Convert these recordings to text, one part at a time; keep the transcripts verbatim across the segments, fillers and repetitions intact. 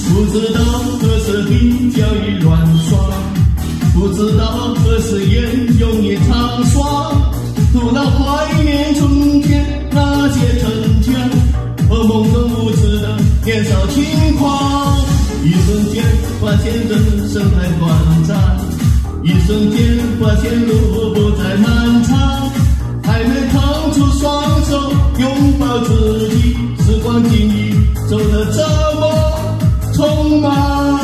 不知道何时比较易乱耍，不知道何时眼容易长耍。突然怀念春天那些成全和懵懂无知的年少轻狂。一瞬间发现人生太短暂，一瞬间发现路不再漫长。还没腾出双手拥抱自己，时光经已走得这么匆忙。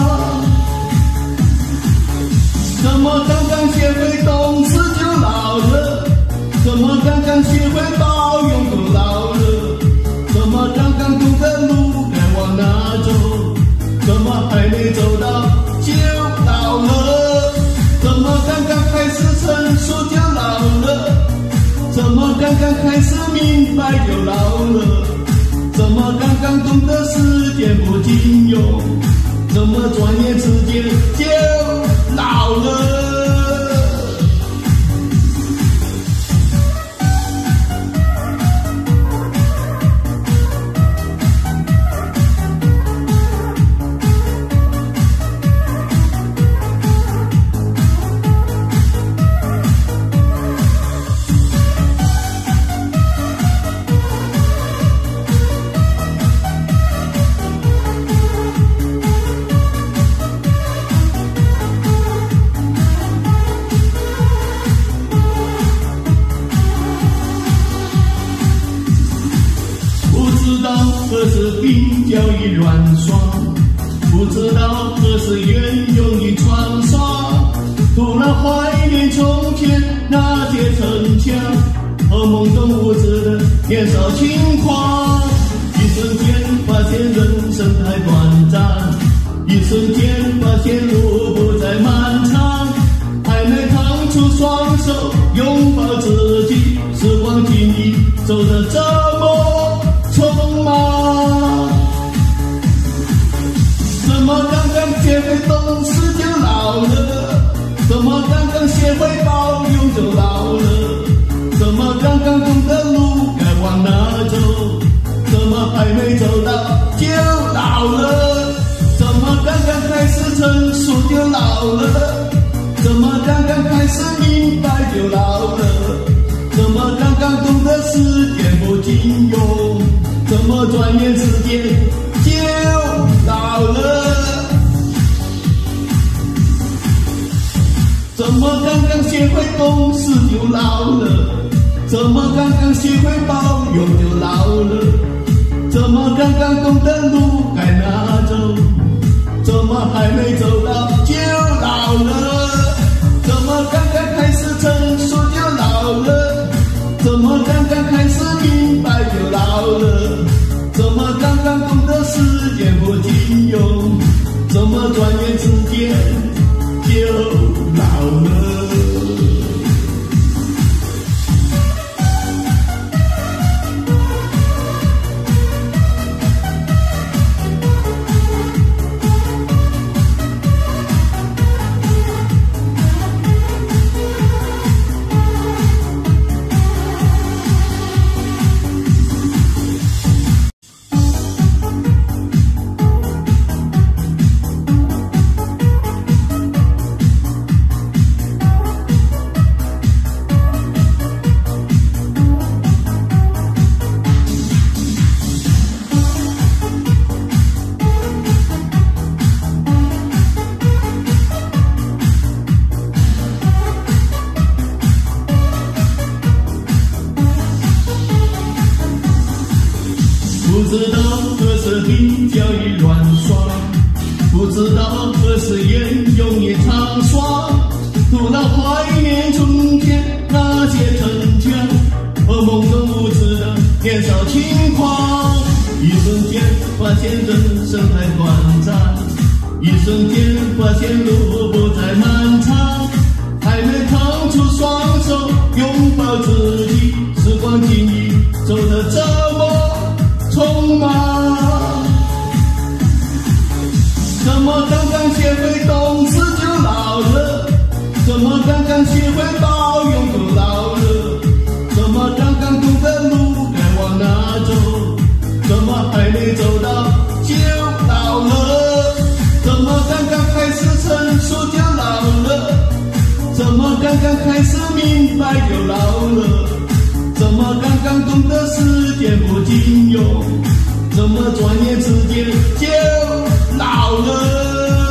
怎么刚刚学会懂事就老了？怎么刚刚学会包容就老了？怎么刚刚懂得路该往哪走？怎么还没走到就老了？怎么刚刚开始成熟就老了？怎么刚刚开始明白就老了？怎么刚刚懂得时间不经用？怎么转眼之间就老了？何时比较易乱耍，不知道何时缘容易传刷。突然怀念从前那些逞强和懵懂无知的年少轻狂。一瞬间发现人生太短暂，一瞬间发现路不再漫长。还没腾出双手拥抱自己，时光经已走得这么匆忙。怎么刚刚学会懂事就老了？怎么刚刚学会包容就老了？怎么刚刚懂得路该往哪走？怎么还没走到就老了？怎么刚刚开始成熟就老了？怎么刚刚开始明白就老了？怎么刚刚懂得时间不经用？怎么转眼之间就老了？怎么刚刚学会懂事就老了？怎么刚刚学会包容就老了？怎么刚刚懂得路该哪走？怎么还没走到就老了？怎么刚刚开始成熟就老了？怎么刚刚开始明白就老了？怎么刚刚懂得时间不经用？怎么转眼之间就老了？不知道何时比较易乱耍，不知道何时眼容易长耍。突然怀念春天那些成全和懵懂无知的年少轻狂。一瞬间发现人生太短暂，一瞬间发现路不再漫长。还没腾出双手拥抱自己，时光经已走得这么匆忙。怎么刚刚学会懂事就老了？怎么刚刚学会包容就老了？怎么刚刚懂得路该往哪走？怎么还没走到就老了？ 刚开始明白就老了？怎么刚刚懂得时间不经用？怎么转眼之间就老了？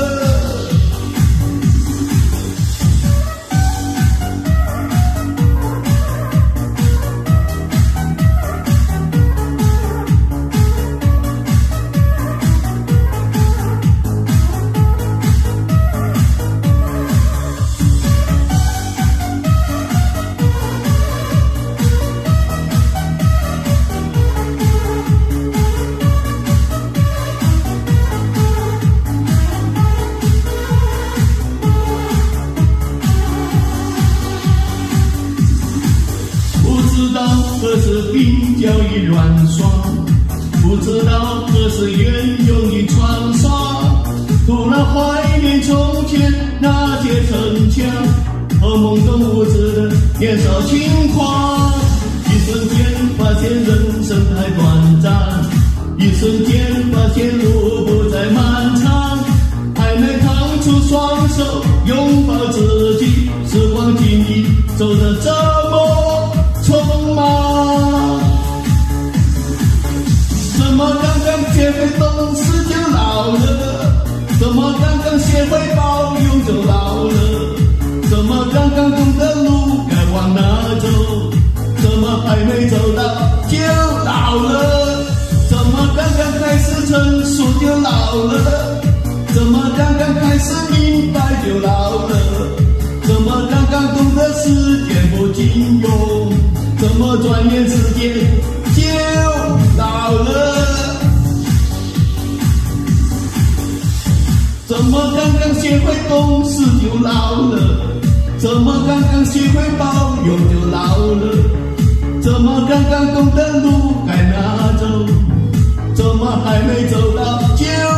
不知道何时鬓角已乱刷，不知道何时烟涌已穿刷。突然怀念从前那些逞强和懵懂无知的年少轻狂。一瞬间发现人生太短暂，一瞬间发现路不再漫长。还没腾出双手拥抱自己，时光经已走得这么匆忙。怎么刚刚学会懂事就老了？怎么刚刚学会包容就老了？怎么刚刚懂得路该往哪走？怎么还没走到就老了？怎么刚刚开始成熟就老了？怎么刚刚开始明白就老了？怎么刚刚懂得时间不经用？怎么转眼之间就老了？怎么刚刚学会懂事就老了？怎么刚刚学会包容就老了？怎么刚刚懂得路该哪走？怎么还没走到就